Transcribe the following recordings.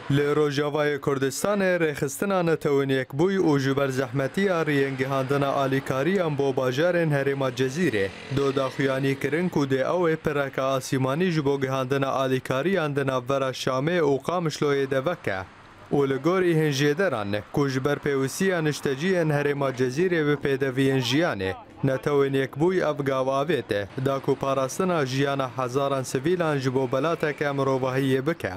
لی روژاوای کردستان رخستنا نتوانیک بوی و جبر زحمتی آرینگ هاندنا آلیکاری ام بو باجارن هرما جزیره دو داخویانی کرن کود او پرکا آسیمانی جبو گهاندنا آلیکاری اندنا ورا شامه و قامشلوی دوکه و لگوری هنجیدران کجبر پیوسی انشتجی هرما جزیره و پیدوی انجیانه نتوانیک بوی افگاو آویته داکو پاراستنا جیانا هزاران سویلان جبو بلاتک امروواهی بکه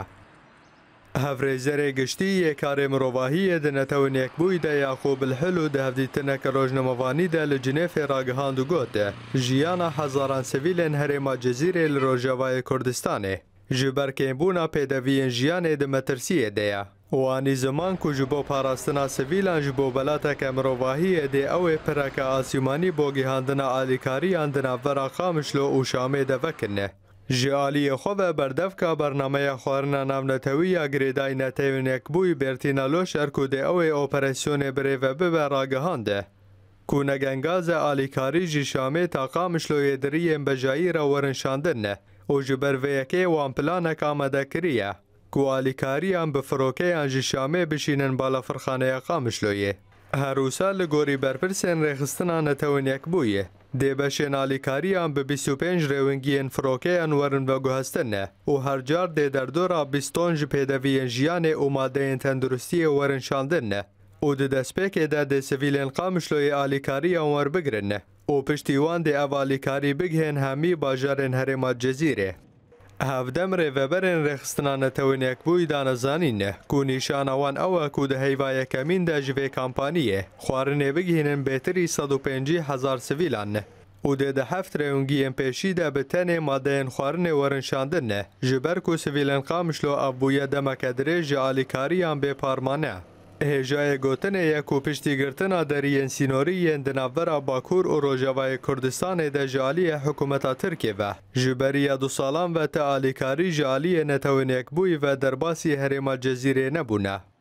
هفريزر گشتی کار مروواهی ده نتوانیک بوی ده یعقوب الحلو ده هفدیتنک روژنموانی ده لجنیف راگهاند و گوت جیانا هزاران سویلن هرما جزیره لروژاوای کردستانه جبر کمبونا پیدوین جیانه ده مترسیه ده وانی زمان کو جبو پاراستنا سویلان جبو بلاتک مروواهی ده او پرک آسیمانی بوگیهاندنا آلیکاری اندنا ورا خامشلو و شامه ده وکنه جالی خواه بردفکا برنامه خوارنا نامنتوی یا گریدای نتوانیک بوی برتینالو شرکو ده او اپراسیون بره و ببه راگهانده کو نگنگاز آلیکاری جی شامه تا قامشلوی دریم بجایی را ورنشاندن و جبر ویکی وان پلانک آمده کریه کو آلیکاری هم بفروکه انجی شامه بشینن بالا فرخانه قامشلوی هر سال گوری برپرسن رخستنا نتوانیک بویه دی بشن آلیکاری هم به 25 روینگین فروکه انورن و گوهستنه و هر جار دی در دورا 25 پیدوین جیان و ماده تندرستی ورن شاندنه و دی دسپیک ده دی سویلین قامشلوی آلیکاری انور بگرنه و پشتیوان دی او آلیکاری بگهن همی باجارن هرما جزیره هفدم ریوبرن رخستنا نتوانیک بوی دانزانینه کو نیشانوان او کو ده هیوای کمین ده جوی کامپانیه خوارنه بگهینن بهتری 150,000 سویلان و ده هفت ریونگی پیشی ده بتنه ماده خوارنه ورنشاندنه جبر کو سویلان قامشلو ابویه دمکدره جالیکاری هم به پارمانه هجای گوتنه یکو پشتی گرتنا درین سینوری دناورا باکور و روژاوای کردستان ده جالی حکومتا ترکیه و جبری 2 سالان و تعالیکاری جالی نتوانیک بوی و درباسی هرما جزیره نبونه